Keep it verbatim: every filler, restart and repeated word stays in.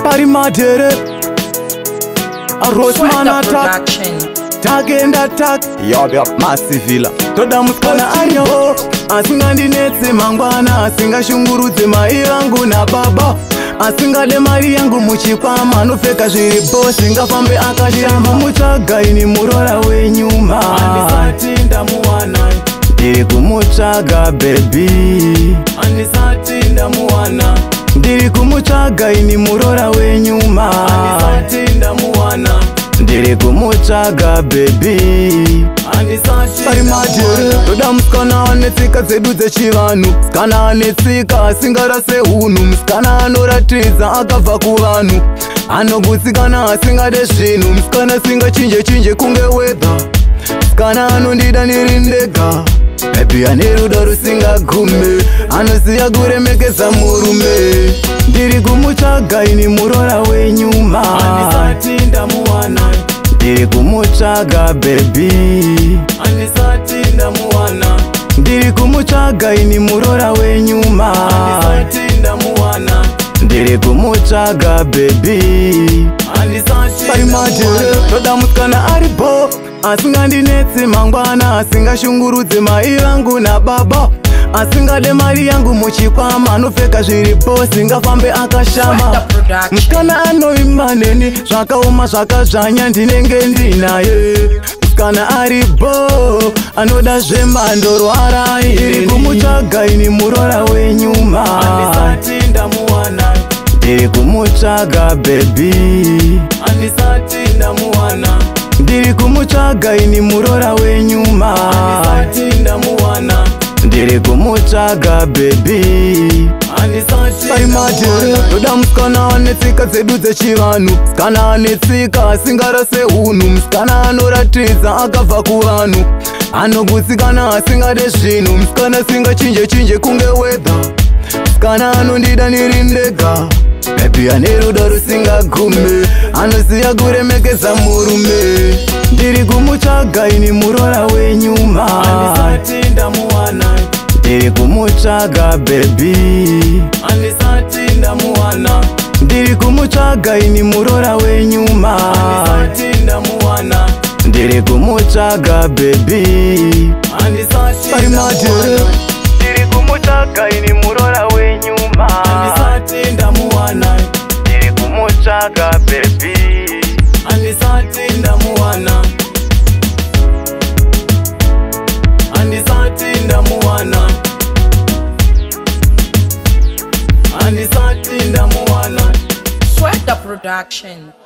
Pari madere a Rossman attack tag and attack yo yo massvilla toda muskana ariyo asingandinetse mangwana asingashungurudze mai vangu na baba asingade mari yangu muchikwama anopfeka zviripo singafambe akashama mutsvaga ini murora wenyuma andisati ndamuwana ndiri kumutsvaga baby andisati ndamuwana ndiri kumutsvaga ini murora wenyuma andisati ndamuwana ndiri kumutsvaga baby pari madere toda musikana anetsika dzedu dzechivanhu musikana anetsika asingarase unhu musikana anoratidza akabva kuvanhu anogutsikana asingade zvinhu musikana asingachinje chinje kunge wedha musikana anondida ndiri ndega baby ane rudo rusingagume anoziya kuremekeza murume ndiri kumutsvaga ini murora wenyuma andisati ndamuwana ndiri kumutsvaga baby andisati ndamuwana ndiri kumutsvaga ini murora wenyuma andisati ndamuwana ndiri kumutsvaga baby andisati pari madere toda musikana aripo asingandinetse mangwana asingashungurudze mai vangu na baba asingade mari yangu muchikwama anopfeka zviripo singafambe akashama musikana anoimba neni zvakaoma zvakazvanya ndinenge ndinaye musikana aripo anoda zvemandorwara ndiri kumutsvaga ini murora wenyuma andisati ndamuwana ndiri kumutsvaga baby andisati ndamuwana ndiri kumutsvaga ini murora wenyuma andisati ndamuwana ndiri kumutsvaga baby pari madere toda musikana anetsika dzedu dzechivanhu musikana anetsika asingarase unhu musikana anoratidza akabva kuvanhu anogutsikana asingade zvinhu musikana asingachinje chinje kunge wedha musikana anondida ndiri ndega baby ane rudo rusingagume anoziya kuremekeza murume ndiri kumutsvaga ini murora wenyuma andisati ndamuwana ndiri kumutsvaga baby andisati ndamuwana ndiri kumutsvaga ini murora wenyuma andisati ndamuwana ndiri kumutsvaga baby andisati pari madere ndiri kumutsvaga ini murora wenyuma andisati ndamuwana ndiri kumutsvaga baby andisati ndamuwana andisati ndamuwana andisati ndamuwana Sweat the production.